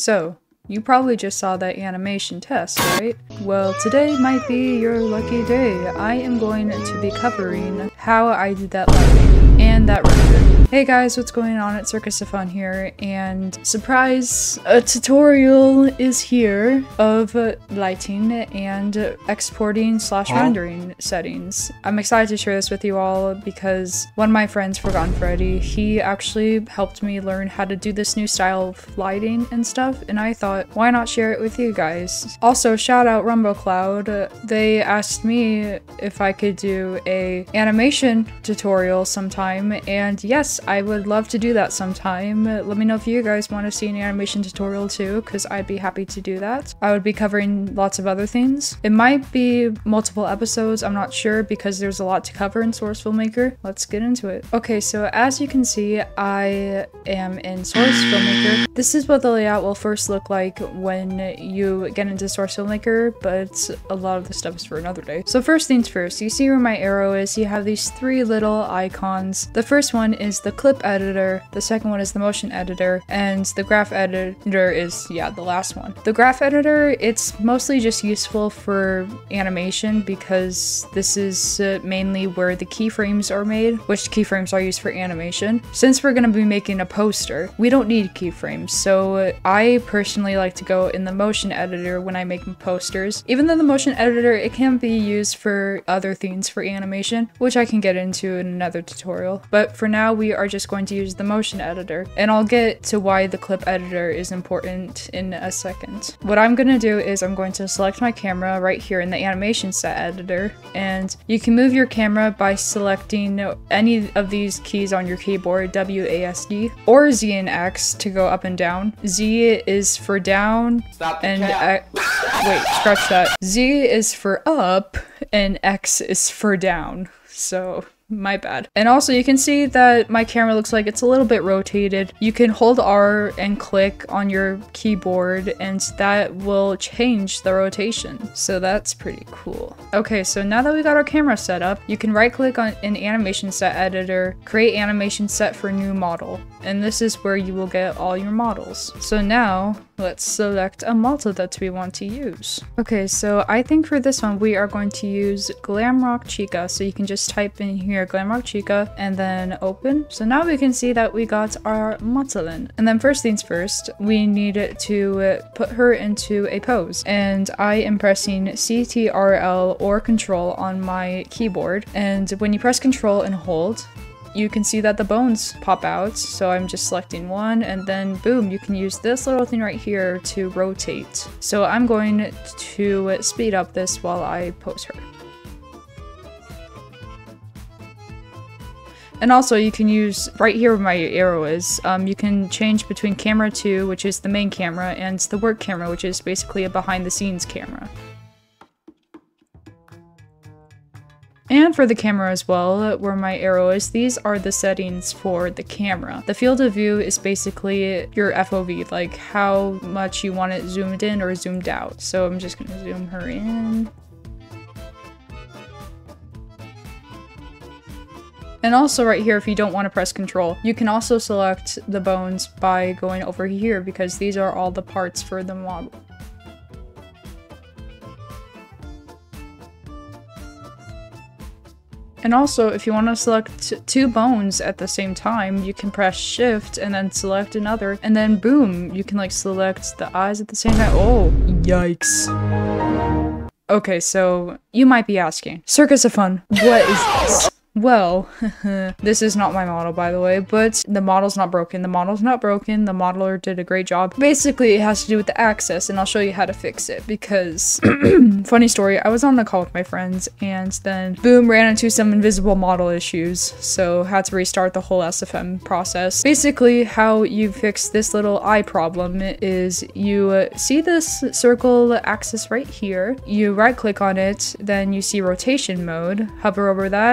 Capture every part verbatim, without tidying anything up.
So, you probably just saw that animation test, right? Well, today might be your lucky day. I am going to be covering how I did that lighting and that render. Hey guys, what's going on? It's Circus of Fun here, and surprise, a tutorial is here of uh, lighting and uh, exporting slash rendering settings. I'm excited to share this with you all because one of my friends, Forgotten Freddy, he actually helped me learn how to do this new style of lighting and stuff, and I thought, why not share it with you guys? Also, shout out RumboCloud. Uh, they asked me if I could do a animation tutorial sometime, and yes, I would love to do that sometime. Uh, let me know if you guys want to see an animation tutorial too, because I'd be happy to do that. I would be covering lots of other things. It might be multiple episodes, I'm not sure, because there's a lot to cover in Source Filmmaker. Let's get into it. Okay, so as you can see, I am in Source Filmmaker. This is what the layout will first look like when you get into Source Filmmaker, but a lot of the stuff is for another day. So first things first, you see where my arrow is, you have these three little icons. The first one is the clip editor, the second one is the motion editor, and the graph editor is, yeah, the last one. The graph editor, it's mostly just useful for animation because this is uh, mainly where the keyframes are made, which keyframes are used for animation. Since we're going to be making a poster, we don't need keyframes, so uh, I personally like to go in the motion editor when I make posters. Even though the motion editor, it can be used for other things for animation, which I can get into in another tutorial. But for now, we are just going to use the motion editor, and I'll get to why the clip editor is important in a second. What I'm going to do is I'm going to select my camera right here in the animation set editor, and you can move your camera by selecting any of these keys on your keyboard, W A S D, or Z and X to go up and down. Z is for down, Stop and I, wait, scratch that. Z is for up, and X is for down. So my bad. And also you can see that my camera looks like it's a little bit rotated. You can hold R and click on your keyboard and that will change the rotation. So that's pretty cool. Okay, so now that we got our camera set up, you can right click on an animation set editor, create animation set for new model. And this is where you will get all your models. So now let's select a model that we want to use. Okay, so I think for this one we are going to use Glamrock Chica. So you can just type in here Glamrock Chica and then open. So now we can see that we got our model in. And then first things first, we need to put her into a pose. And I am pressing C T R L or Control on my keyboard. And when you press Control and hold, you can see that the bones pop out, so I'm just selecting one, and then boom, you can use this little thing right here to rotate. So I'm going to speed up this while I pose her. And also you can use, right here where my arrow is, um, you can change between camera two, which is the main camera, and the work camera, which is basically a behind the scenes camera. And for the camera as well, where my arrow is, these are the settings for the camera. The field of view is basically your F O V, like how much you want it zoomed in or zoomed out. So I'm just gonna zoom her in. And also right here, if you don't want to press Control, you can also select the bones by going over here because these are all the parts for the model. And also, if you want to select two bones at the same time, you can press Shift and then select another, and then boom, you can like select the eyes at the same time. Oh, yikes. Okay, so you might be asking, Circus of Fun, what is this? Well, this is not my model, by the way, but the model's not broken. The model's not broken. The modeler did a great job. Basically, it has to do with the access, and I'll show you how to fix it because, funny story, I was on the call with my friends, and then, boom, ran into some invisible model issues, so had to restart the whole S F M process. Basically, how you fix this little eye problem is you uh, see this circle axis right here, you right-click on it, then you see rotation mode, hover over that, you can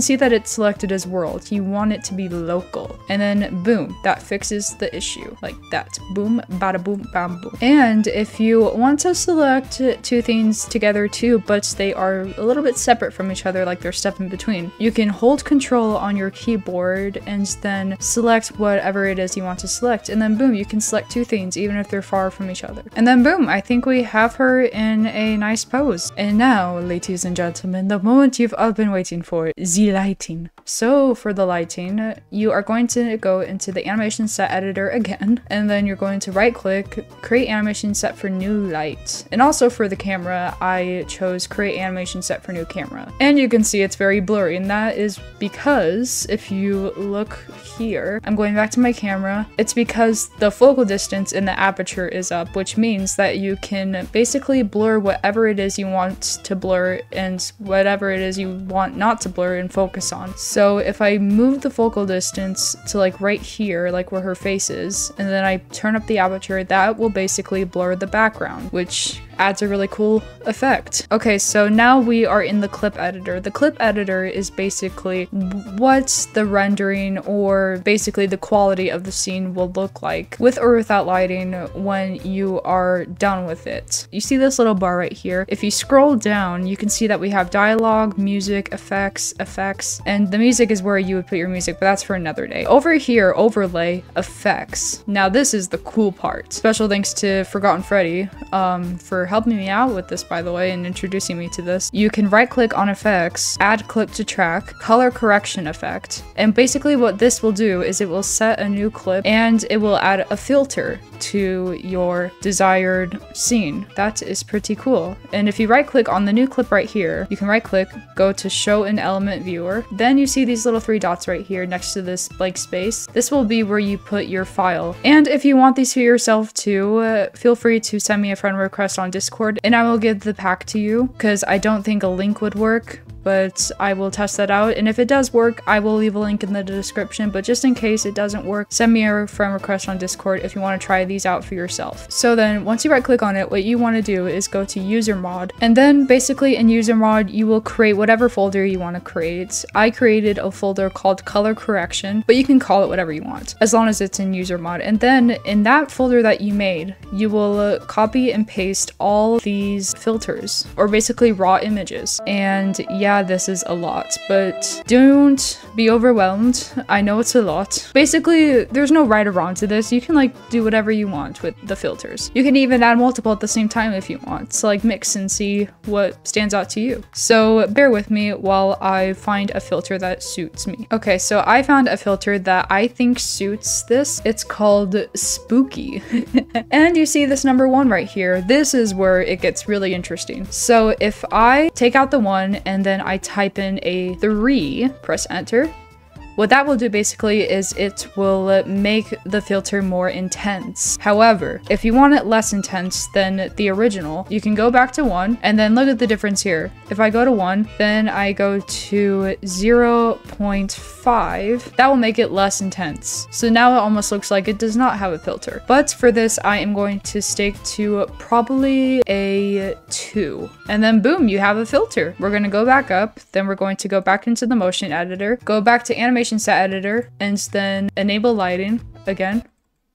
see that it's selected as world. You want it to be local. And then boom, that fixes the issue like that. Boom, bada boom, bam boom. And if you want to select two things together too, but they are a little bit separate from each other, like there's stuff in between, you can hold control on your keyboard and then select whatever it is you want to select. And then boom, you can select two things even if they're far from each other. And then boom, I think we have her in a nice pose. And now, ladies and gentlemen, the moment you've all been waiting for, the lighting. So for the lighting, you are going to go into the animation set editor again, and then you're going to right click, create animation set for new light. And also for the camera, I chose create animation set for new camera. And you can see it's very blurry, and that is because if you look here, I'm going back to my camera, it's because the focal distance in the aperture is up, which means that you can basically blur whatever it is you want to blur and whatever it is you want not to blur and focus on. So if I move the focal distance to like right here, like where her face is, and then I turn up the aperture, that will basically blur the background, which adds a really cool effect. Okay, so now we are in the clip editor. The clip editor is basically what the rendering or basically the quality of the scene will look like with or without lighting when you are done with it. You see this little bar right here? If you scroll down, you can see that we have dialogue, music, effects, effects, and the music is where you would put your music, but that's for another day. Over here, overlay, effects. Now this is the cool part. Special thanks to Forgotten Freddy um, for helping me out with this, by the way, and introducing me to this. You can right click on effects, add clip to track, color correction effect. And basically what this will do is it will set a new clip and it will add a filter to your desired scene. That is pretty cool. And if you right click on the new clip right here, you can right click, go to show in element viewer. Then you see these little three dots right here next to this blank space. This will be where you put your file. And if you want these for yourself too, uh, feel free to send me a friend request on Discord and I will give the pack to you, because I don't think a link would work, but I will test that out. And if it does work, I will leave a link in the description, but just in case it doesn't work, send me a friend request on Discord if you want to try these out for yourself. So then once you right click on it, what you want to do is go to user mod, and then basically in user mod, you will create whatever folder you want to create. I created a folder called color correction, but you can call it whatever you want, as long as it's in user mod. And then in that folder that you made, you will uh, copy and paste all these filters, or basically raw images. And yeah, this is a lot, but don't be overwhelmed. I know it's a lot. Basically, there's no right or wrong to this. You can like do whatever you want with the filters. You can even add multiple at the same time if you want. So like mix and see what stands out to you. So bear with me while I find a filter that suits me. Okay, so I found a filter that I think suits this. It's called Spooky. And you see this number one right here. This is where it gets really interesting. So if I take out the one and then I type in a three, press enter, what that will do basically is it will make the filter more intense. However, if you want it less intense than the original, you can go back to one and then look at the difference here. If I go to one, then I go to zero point five, that will make it less intense. So now it almost looks like it does not have a filter. But for this, I am going to stick to probably a two. And then boom, you have a filter. We're gonna go back up, then we're going to go back into the motion editor, go back to animation set editor, and then enable lighting again.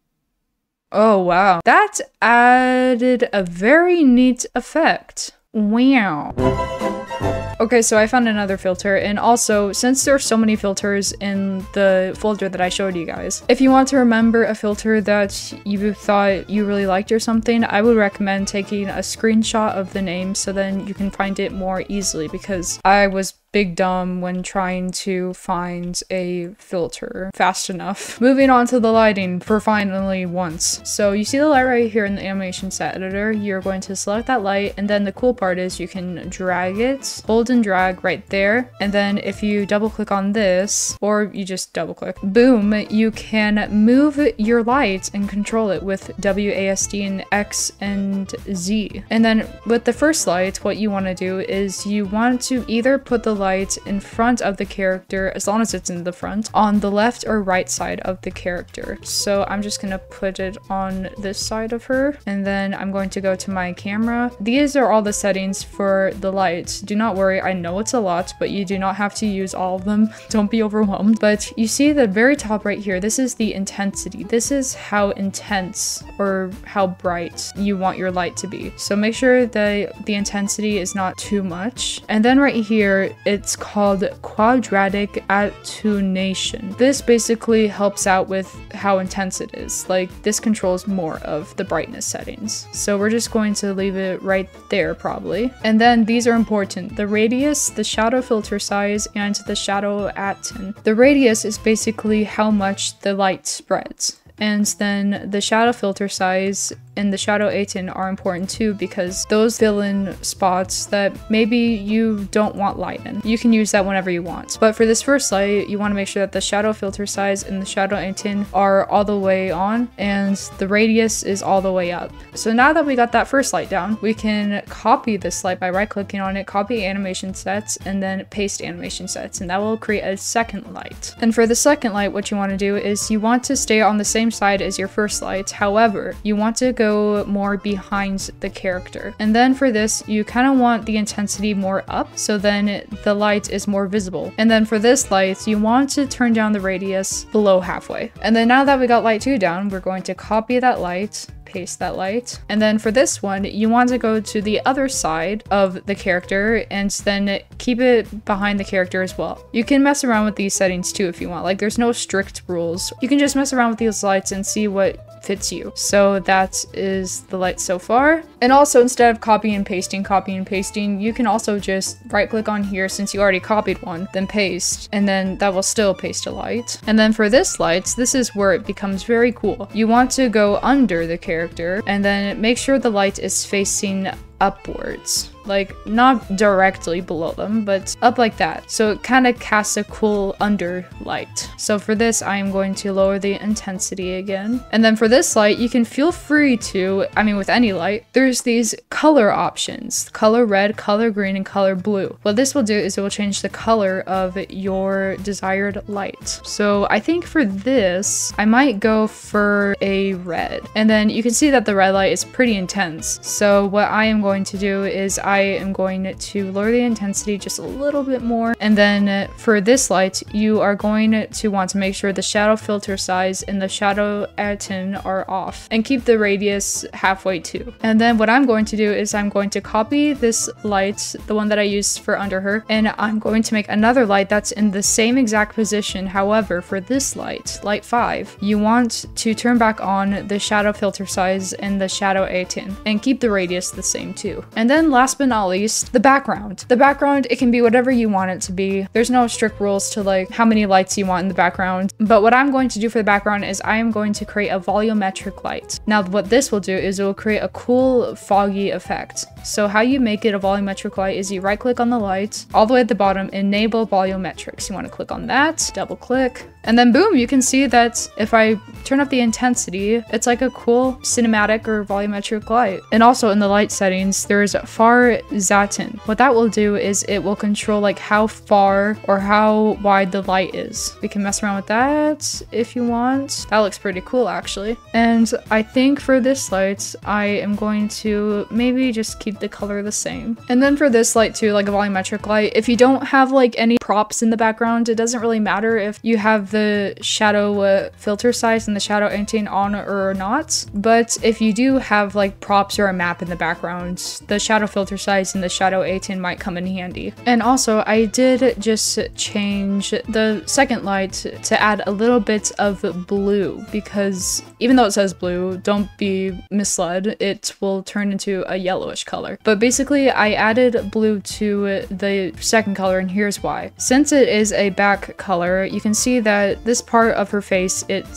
Oh wow, that added a very neat effect. Wow. Okay, so I found another filter, and also since there are so many filters in the folder that I showed you guys, if you want to remember a filter that you thought you really liked or something, I would recommend taking a screenshot of the name so then you can find it more easily, because I was big dumb when trying to find a filter fast enough. Moving on to the lighting for finally once. So you see the light right here in the animation set editor. You're going to select that light, and then the cool part is you can drag it, hold and drag right there. And then if you double click on this, or you just double click, boom, you can move your light and control it with W A S D and X and Z. And then with the first light, what you want to do is you want to either put the light in front of the character, as long as it's in the front, on the left or right side of the character. So I'm just gonna put it on this side of her, and then I'm going to go to my camera. These are all the settings for the lights. Do not worry, I know it's a lot, but you do not have to use all of them. Don't be overwhelmed. But you see the very top right here, this is the intensity. This is how intense or how bright you want your light to be. So make sure that the intensity is not too much. And then right here, it's called quadratic attenuation. This basically helps out with how intense it is. Like, this controls more of the brightness settings. So we're just going to leave it right there probably. And then these are important: the radius, the shadow filter size, and the shadow attenuation. The radius is basically how much the light spreads. And then the shadow filter size and the shadow attenuation are important too, because those fill in spots that maybe you don't want light in. You can use that whenever you want. But for this first light, you want to make sure that the shadow filter size and the shadow attenuation are all the way on and the radius is all the way up. So now that we got that first light down, we can copy this light by right clicking on it, copy animation sets, and then paste animation sets, and that will create a second light. And for the second light, what you want to do is you want to stay on the same side as your first light. However, you want to go more behind the character. And then for this, you kind of want the intensity more up, so then the light is more visible. And then for this light, you want to turn down the radius below halfway. And then now that we got light two down, we're going to copy that light, paste that light. And then for this one, you want to go to the other side of the character and then keep it behind the character as well. You can mess around with these settings too if you want. Like, there's no strict rules. You can just mess around with these lights and see what fits you. So that is the light so far. And also, instead of copying and pasting, copying and pasting, you can also just right click on here since you already copied one, then paste, and then that will still paste a light. And then for this light, this is where it becomes very cool. You want to go under the character and then make sure the light is facing upwards, like not directly below them, but up like that. So it kind of casts a cool under light. So for this, I am going to lower the intensity again. And then for this light, you can feel free to, I mean with any light, there's these color options: color red, color green, and color blue. What this will do is it will change the color of your desired light. So I think for this, I might go for a red. And then you can see that the red light is pretty intense. So what I am going going to do is I am going to lower the intensity just a little bit more. And then for this light, you are going to want to make sure the shadow filter size and the shadow attenuation are off, and keep the radius halfway too. And then what I'm going to do is I'm going to copy this light, the one that I used for under her, and I'm going to make another light that's in the same exact position. However, for this light, light five, you want to turn back on the shadow filter size and the shadow attenuation and keep the radius the same too. And then last but not least, the background. The background, it can be whatever you want it to be. There's no strict rules to like how many lights you want in the background. But what I'm going to do for the background is I am going to create a volumetric light. Now what this will do is it will create a cool foggy effect. So how you make it a volumetric light is you right click on the light, all the way at the bottom, enable volumetrics. You want to click on that, double click, and then boom, you can see that if I turn up the intensity, it's like a cool cinematic or volumetric light. And also in the light settings, there's far Zaten. What that will do is it will control like how far or how wide the light is. We can mess around with that if you want. That looks pretty cool actually. And I think for this light, I am going to maybe just keep the color the same. And then for this light too, like a volumetric light, if you don't have like any props in the background, it doesn't really matter if you have the shadow uh, filter size and the shadow attenuation on or not. But if you do have like props or a map in the background, the shadow filter size and the shadow attenuation might come in handy. And also I did just change the second light to add a little bit of blue, because even though it says blue, don't be misled, it will turn into a yellowish color. But basically I added blue to the second color, and here's why. Since it is a back color, you can see that this part of her face, it's like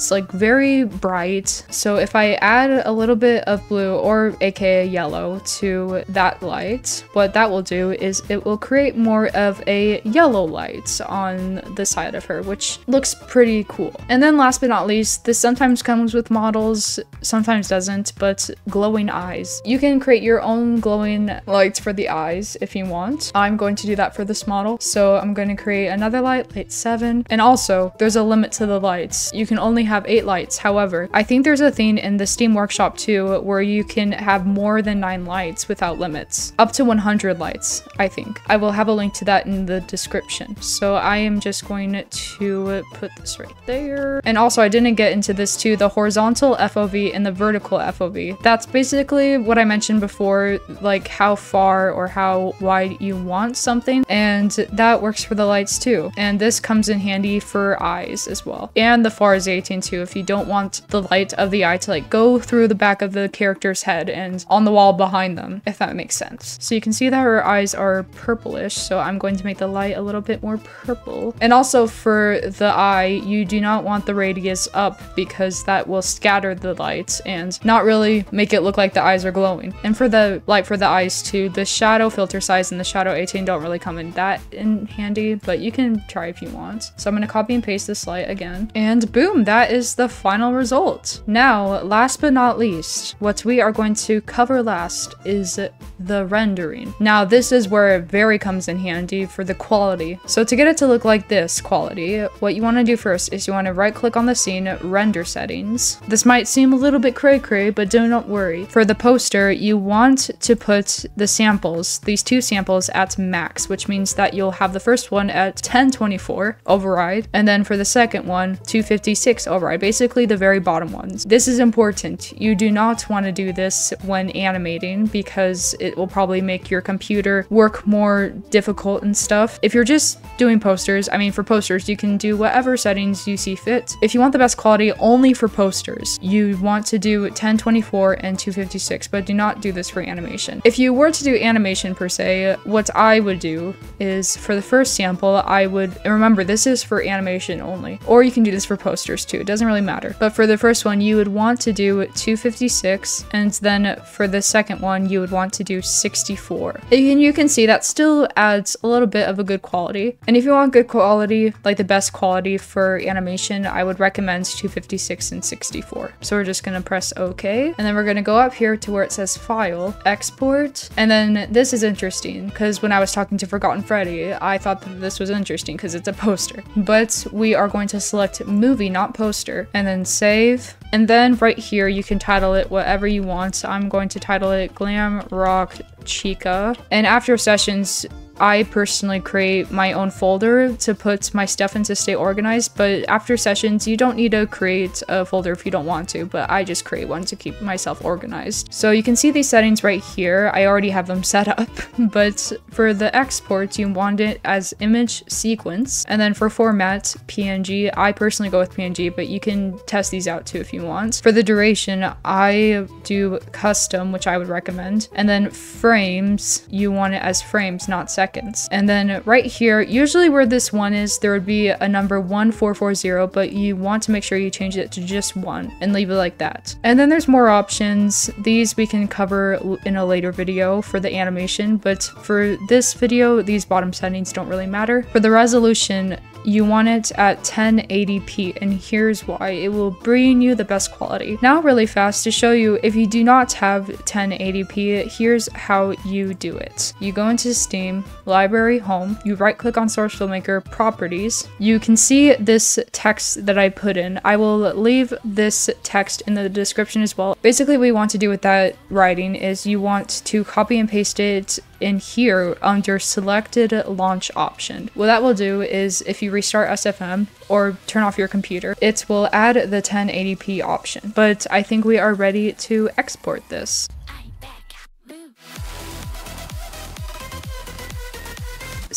very bright. So if I add a little bit of blue, or aka yellow, to that light, what that will do is it will create more of a yellow light on the side of her, which looks pretty cool. And then last but not least, this sometimes comes with models, sometimes doesn't, but glowing eyes. You can create your own glowing lights for the eyes if you want. I'm going to do that for this model. So I'm going to create another light, light seven. And also there's a limit to the lights. You can only have eight lights. However, I think there's a thing in the Steam Workshop too, where you can have more than nine lights without limits. Up to one hundred lights, I think. I will have a link to that in the description. So I am just going to put this right there. And also I didn't get into this too, the horizontal F O V and the vertical F O V. That's basically what I mentioned before, like how far or how wide you want something. And that works for the lights too. And this comes in handy for eyes as well. And the far is eighteen too, if you don't want the light of the eye to like go through the back of the character's head and on the wall behind them, if that makes sense. So you can see that her eyes are purplish, so I'm going to make the light a little bit more purple. And also for the eye, you do not want the radius up because that will scatter the light and not really make it look like the eyes are glowing. And for the light for the eyes too, the shadow filter size and the shadow eighteen don't really come in that in handy, but you can try if you want. So I'm going to copy and paste this light again, and boom, that is the final result. Now, last but not least, what we are going to cover last is the rendering. Now, this is where it very comes in handy for the quality. So to get it to look like this quality, what you want to do first is you want to right click on the scene, render settings. This might seem a little bit cray cray, but do not worry. For the poster, you want to put the samples, these two samples, at max, which means that you'll have the first one at ten twenty-four override, and then for the second one, two fifty-six override, basically the very bottom ones. This is important. You do not want to do this when animating because it will probably make your computer work more difficult and stuff. If you're just doing posters, I mean for posters, you can do whatever settings you see fit. If you want the best quality only for posters, you want to do ten twenty-four and two fifty-six, but do not do this for animation. If you were to do animation per se, what I would do is for the first sample, I would, remember this is for animation only, or you can do this for posters too, it doesn't really matter. But for the first one, you would want to do two fifty-six, and then for the second one, you would want to do sixty-four. And you can see that still adds a little bit of a good quality. And if you want good quality, like the best quality for animation, I would recommend two fifty-six and sixty-four. So we're just gonna press OK, and then we're gonna go up here to where it says File, Export, and then this is interesting because when I was talking to Forgotten Freddy, I thought that this was interesting because it's a poster. But we are going to select Movie, not Poster, and then Save. And then right here, you can title it whatever you want. I'm going to title it Glam Rock Chica. And after sessions, I personally create my own folder to put my stuff in to stay organized, but after sessions, you don't need to create a folder if you don't want to, but I just create one to keep myself organized. So you can see these settings right here. I already have them set up, but for the export, you want it as image sequence, and then for format, P N G. I personally go with P N G, but you can test these out too if you want. For the duration, I do custom, which I would recommend, and then frames, you want it as frames, not seconds. And then right here, usually where this one is, there would be a number one four four zero, but you want to make sure you change it to just one and leave it like that. And then there's more options. These we can cover in a later video for the animation, but for this video, these bottom settings don't really matter. For the resolution, you want it at ten eighty p, and here's why. It will bring you the best quality. Now really fast to show you, if you do not have ten eighty p, here's how you do it. You go into Steam, Library, Home, you right click on Source Filmmaker, Properties. You can see this text that I put in. I will leave this text in the description as well. Basically what you want to do with that writing is you want to copy and paste it in here under selected launch option. What that will do is if you restart S F M or turn off your computer, it will add the ten eighty p option. But I think we are ready to export this.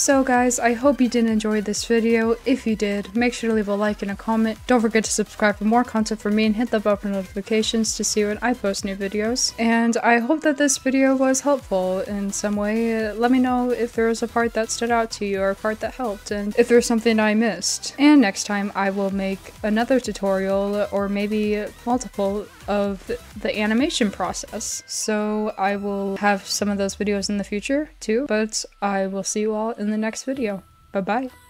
So guys, I hope you did enjoy this video. If you did, make sure to leave a like and a comment. Don't forget to subscribe for more content from me and hit the bell for notifications to see when I post new videos. And I hope that this video was helpful in some way. Let me know if there was a part that stood out to you or a part that helped, and if there's something I missed. And next time I will make another tutorial, or maybe multiple, of the animation process. So I will have some of those videos in the future too, but I will see you all in the next video. Bye bye.